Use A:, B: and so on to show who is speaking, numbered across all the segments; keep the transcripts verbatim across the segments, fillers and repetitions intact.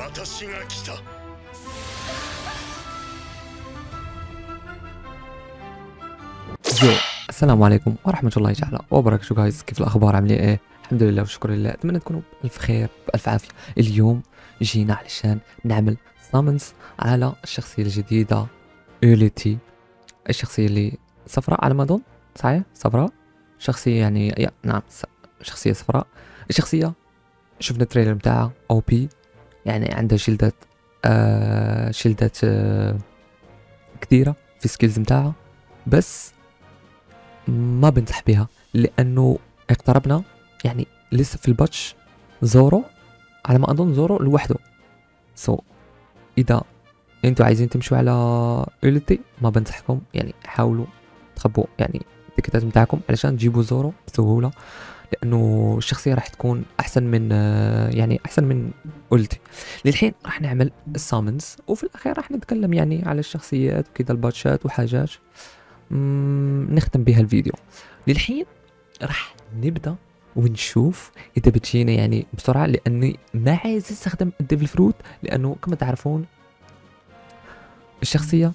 A: يو السلام عليكم ورحمة الله تعالى وبركاته. جايز كيف الأخبار؟ عاملين إيه؟ الحمد لله والشكر لله، أتمنى تكونوا بألف خير بألف عافية. اليوم جينا علشان نعمل سامنز على الشخصية الجديدة أوليتي، الشخصية اللي صفراء على ما أظن، صحيح؟ صفراء، شخصية يعني يا نعم شخصية صفراء. الشخصية شفنا التريلر بتاعها أو بي، يعني عندها شيلدات آه شيلدات آه كثيرة في سكيلز متاعها، بس ما بنصح بها لانه اقتربنا، يعني لسه في الباتش زورو على ما اظن، زورو لوحده. سو so, اذا انتوا عايزين تمشوا على اوليتي ما بنصحكم، يعني حاولوا تخبوا يعني التيكتات بتاعكم علشان تجيبوا زورو بسهوله، لانه الشخصيه راح تكون احسن من يعني احسن من اوليتي. للحين راح نعمل السامنز، وفي الاخير راح نتكلم يعني على الشخصيات وكذا، الباتشات وحاجات نختم بها الفيديو. للحين راح نبدا ونشوف اذا بتجينا يعني بسرعه، لاني ما عايز استخدم الديفل فروت، لانه كما تعرفون الشخصيه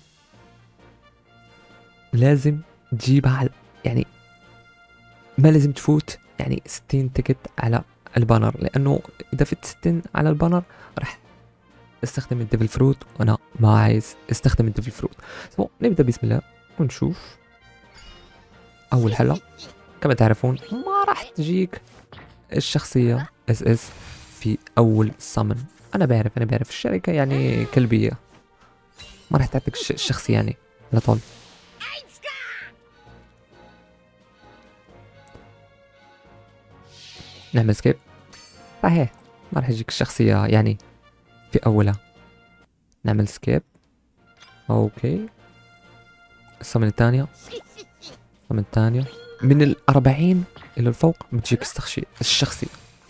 A: لازم تجيبها على يعني ما لازم تفوت يعني ستين تيكت على البانر، لانه اذا فت ستين على البانر راح استخدم الديفل فروت، وانا ما عايز استخدم الديفل فروت. سو نبدا بسم الله ونشوف. اول حلقة كما تعرفون ما راح تجيك الشخصية اس اس في اول سامن. انا بعرف انا بعرف الشركة يعني كلبية، ما راح تعطيك الشخصية يعني على طول. نعمل سكيب، صحيح ما راح يجيك الشخصية يعني في اولها. نعمل سكيب، اوكي. السامن الثانية، السامن الثانية من الأربعين إلى الفوق بتجيك الشخصية.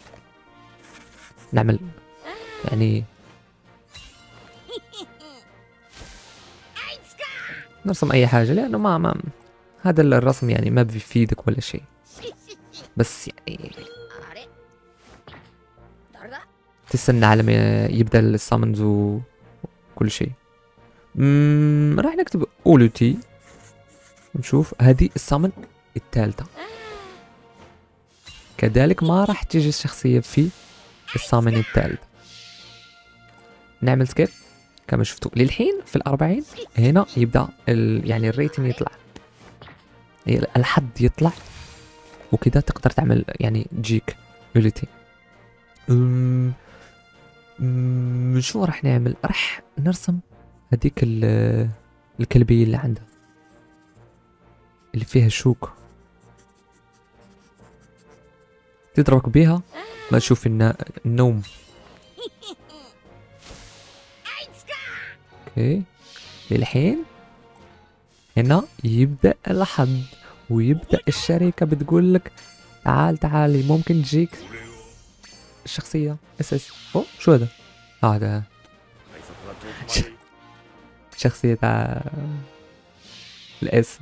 A: نعمل يعني نرسم أي حاجة، لأنه ما ما هذا الرسم يعني ما بيفيدك ولا شيء، بس يعني تستنى على ما يبدأ السامنز وكل شيء. راح نكتب أولوتي، نشوف هذه السامن الثالثة. كذلك ما راح تيجي الشخصية في السامن الثالث. نعمل سكيب كما شفتوا. للحين في الأربعين هنا يبدأ ال... يعني الريتم يطلع، الحد يطلع، وكذا تقدر تعمل يعني تجيك أوليتي. أم... أم... شو راح نعمل؟ راح نرسم هذيك ال... الكلبية اللي عندها اللي فيها الشوك، تضربك بيها ما تشوف النوم. اوكي. للحين هنا يبدأ الحد، ويبدأ الشركة بتقول لك تعال تعالي ممكن تجيك الشخصية اس اس. اوه شو هذا؟ اه هذا شخصية تاع الاس.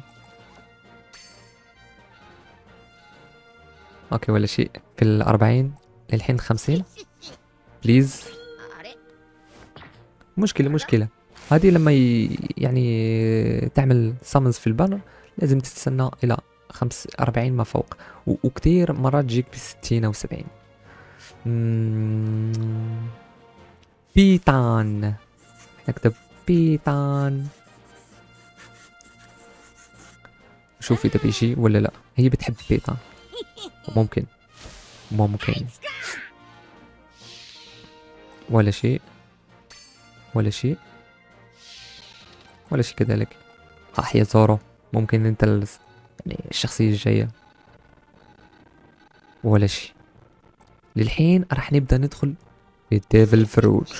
A: اوكي ولا شيء. في الأربعين للحين خمسين بليز. مشكلة مشكلة هذه لما ي... يعني تعمل سامنز في البانر لازم تستنى إلى خمس أربعين ما فوق، و... وكثير مرات تجيك بستين أو سبعين. مم... بيتان، نكتب بيتان، شوف إذا بيجي ولا لا. هي بتحب بيتان، ممكن ممكن ولا شيء ولا شيء ولا شيء كذلك. ها هي زورو، ممكن انت ال... يعني الشخصية الجاية ولا شيء. للحين راح نبدأ ندخل في ديفل فروج.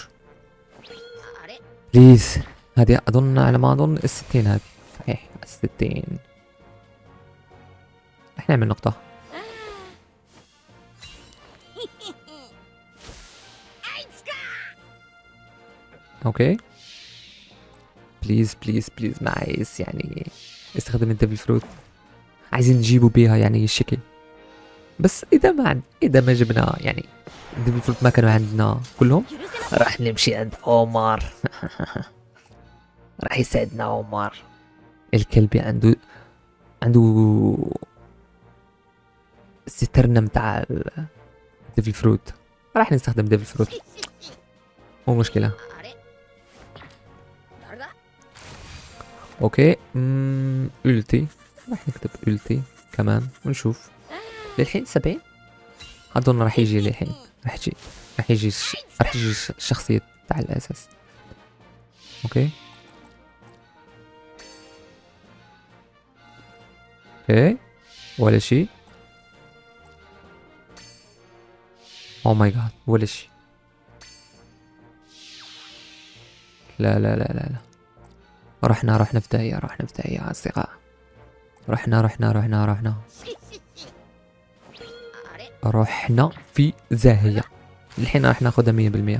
A: بليز هذه اظن على ما اظن الستين، هذه صحيح الستين. راح نعمل نقطة. اوكي بليز بليز بليز ما عايز يعني استخدم الدبل فروت، عايزين نجيبوا بيها يعني الشكل. بس اذا ما عند اذا ما جبنا يعني ديفل فروت ما كانوا عندنا كلهم، راح نمشي عند عمر. راح يساعدنا عمر الكلبي، عنده عنده سترنا متاع ديفل فروت. راح نستخدم ديفل فروت مو مشكلة. اوكي امم التي، راح نكتب التي كمان ونشوف. للحين سبعين اظن راح يجي للحين، راح يجي راح يجي راح يجي الشخصية تاع الاساس. اوكي اوكي ولا شيء. او ماي جاد ولا شيء. لا لا لا لا لا، رحنا رحنا في داهية، رحنا في داهية يا أصدقاء. رحنا رحنا رحنا رحنا رحنا في زاهية. الحين راح ناخذها مية بالمية.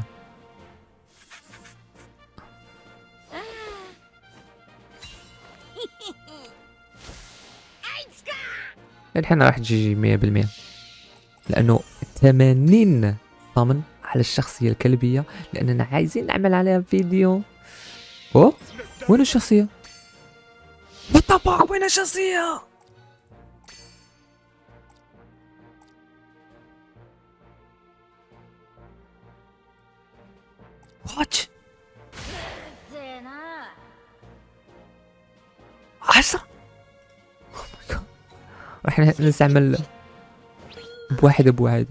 A: الحين راح تجي مية بالمية، لأنه ثمانين ثمن على الشخصية الكلبية، لأننا عايزين نعمل عليها فيديو. أوه وين الشخصية؟ بالطبع وين الشخصية؟ واتش عشرة. راح نستعمل بواحد بواحد.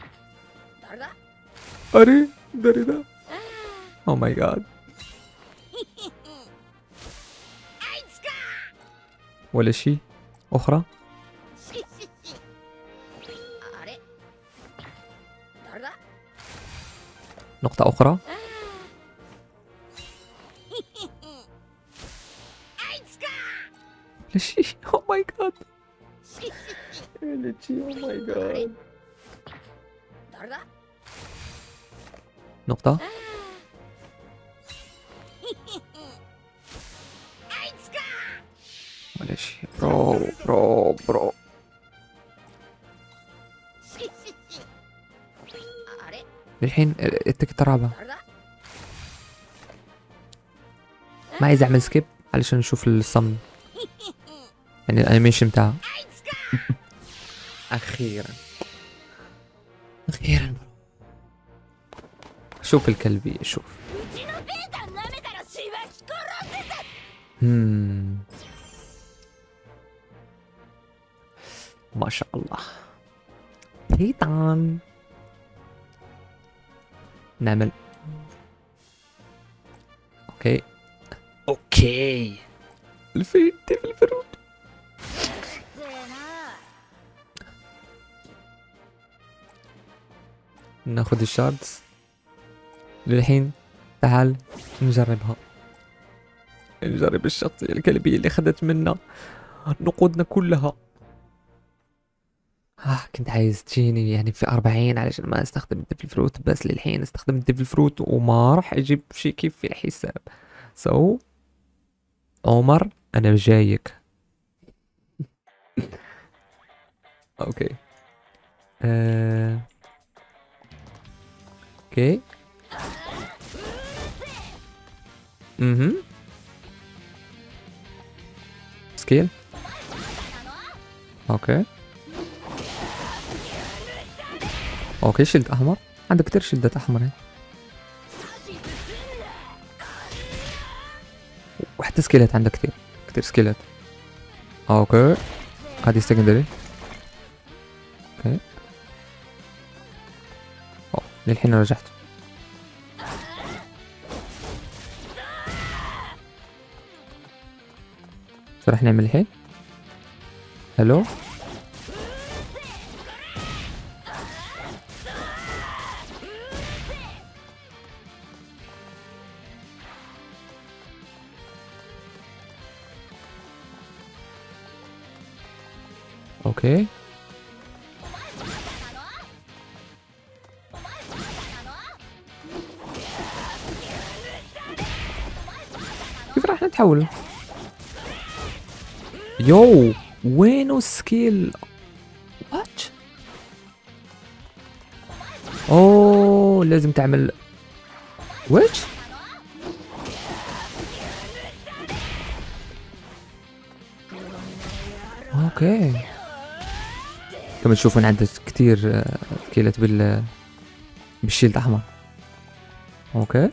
A: أري داري ده. أو ماي جاد. ولا شيء أخرى. نقطة أخرى. ولا شيء. أو ماي جاد. ولا شيء. أو ماي جاد. نقطة. ولا شيء. برو برو برو. الحين التكت الرابع. ما عايز اعمل سكيب علشان نشوف الصمم، يعني الانيميشن بتاعها. اخيرا اخيرا شوف الكلبي. شوف مم. ما شاء الله. بيطان نعمل اوكي اوكي الفيل ديفل فروت. ناخذ الشاردز للحين. تعال نجربها، نجرب الشخصية الكلبية اللي اخذت منا نقودنا كلها. آه كنت عايز تجيني يعني في أربعين علشان ما استخدم الديفل فروت، بس للحين استخدم الديفل فروت وما راح اجيب شيء كيف في الحساب. سو so, عمر انا جايك. اوكي آه... اوكي اها سكيل. اوكي اوكي شلد احمر. عندك كتير شلدات احمر هنا، وحتى سكيلات عندك كتير كتير سكيلات. اوكي هذه سكندري. اوكي أوه. للحين رجعت. شو راح نعمل الحين؟ هلو اوكي كيف راح نتحول؟ يو وينو السكيل؟ وات اوه لازم تعمل ويتش. اوكي كما تشوفون عندك كثير سكيلات بال بالشيلد احمر. اوكي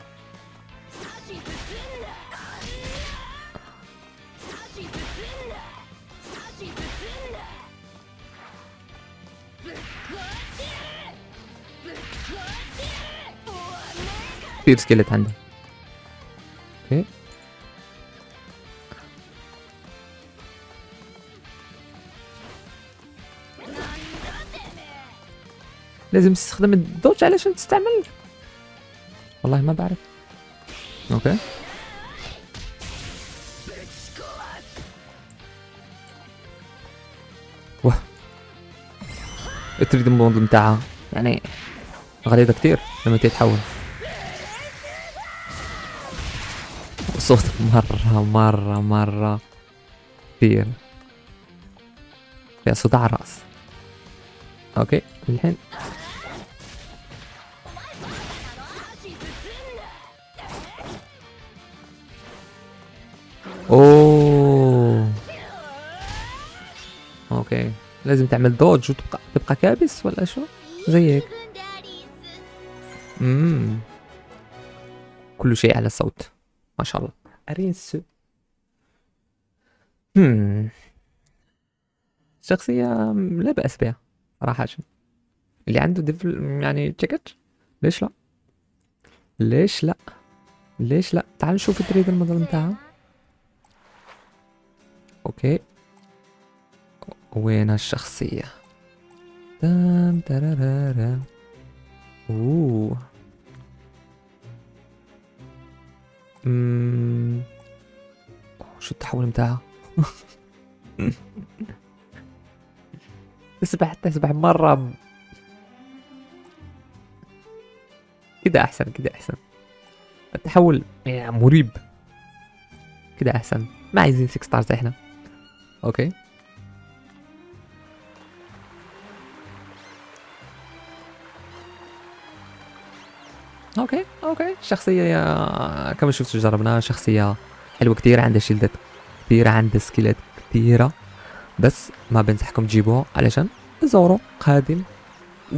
A: كثير سكيلات عنده. اوكي لازم تستخدم الدوج علشان تستعمل، والله ما بعرف. اوكي واه التريد مود متاعها يعني غليظة كتير لما تتحول. صوت مرة مرة مرة كثير فيها صداع راس. اوكي الحين اوه اوكي لازم تعمل دوج وتبقى تبقى كابس ولا شو زي هيك. امم كل شيء على صوت ما شاء الله. ارينس امم شخصية لا بأس بها صراحة. اللي عنده ديفل يعني تيكت ليش لا ليش لا ليش لا. تعال نشوف التريد الموديل متاعها. اوكي وين الشخصية؟ تام ترارارا. اوه اممم شو التحول متاعها؟ تسبح تسبح مرة كده احسن كده احسن. التحول يعني مريب كده احسن. ما عايزين ستة ستارز احنا. اوكي اوكي اوكي شخصية يا كما شفتوا جربناها شخصية حلوة كتير، عندها شيلدات كتيرة، عندها سكيلات كتيرة، بس ما بنصحكم تجيبوها علشان زورو قادم و...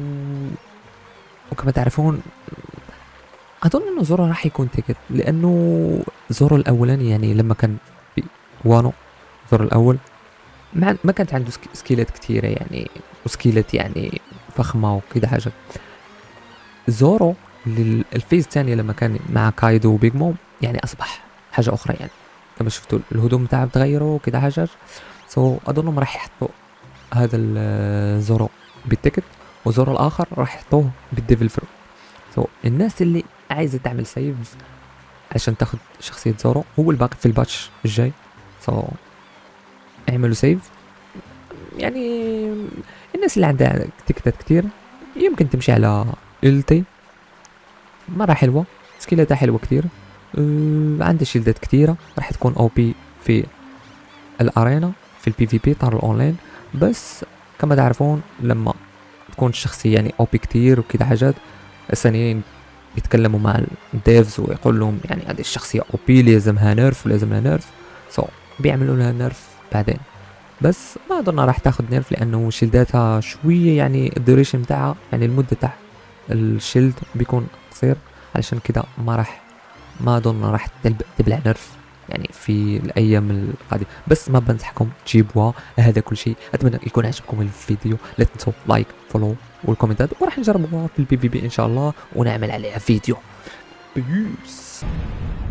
A: وكما تعرفون اظن انه زورو راح يكون تيكت، لانه زورو الاولاني يعني لما كان في وانو زورو الاول ما, ما كانت عنده سكيلات كتيرة يعني وسكيلات يعني فخمة وكذا حاجة. زورو للفيز الثانية لما كان مع كايدو وبيج موم يعني اصبح حاجة اخرى، يعني كما شفتوا الهدوم بتاعه تغيروا وكذا حاجات. سو اظنهم راح يحطوا هذا الزورو بالتيكت وزورو الاخر راح يحطوه بالديفل فرو. سو الناس اللي عايزة تعمل سيف عشان تاخد شخصية زورو هو الباقي في الباتش الجاي. سو اعملوا سيف. يعني الناس اللي عندها تيكتات كتير يمكن تمشي على التي مرة حلوة، سكيلاتها حلوة كتير، أه عندها شيلدات كتيرة، راح تكون او بي في الارينا في البي في بي طار الاونلاين. بس كما تعرفون لما تكون الشخصية يعني او بي كتير وكذا حاجات الثانيين يتكلموا مع الديفز ويقول لهم يعني هذه الشخصية او بي لازمها نيرف ولازم لها نيرف. سو so, بيعملوا لها نيرف بعدين، بس ما اظن راح تاخذ نيرف لانه شيلداتها شوية يعني الدوريشن بتاعها يعني المدة تاع الشيلد بيكون قصير، علشان كده ما راح ما اظن راح تبلع نيرف يعني في الايام القادمه. بس ما بنصحكم تجيبوها. هذا كل شيء، اتمنى يكون عجبكم الفيديو. لا تنسوا لايك فولو والكومنتات، وراح نجربوها في البي بي بي ان شاء الله ونعمل عليها فيديو. بيس.